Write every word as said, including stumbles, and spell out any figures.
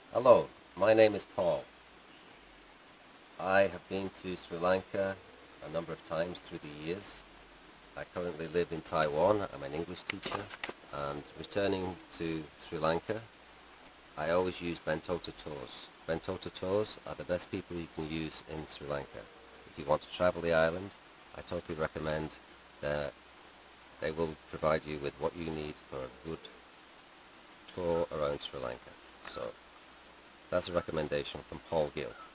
Hello, my name is Paul. I have been to Sri Lanka a number of times through the years. I currently live in Taiwan. I'm an English teacher, and returning to Sri Lanka, I always use Bentota tours. Bentota tours are the best people you can use in Sri Lanka. If you want to travel the island, I totally recommend that they will provide you with what you need for a good tour around Sri Lanka. So that's a recommendation from Paul Gill.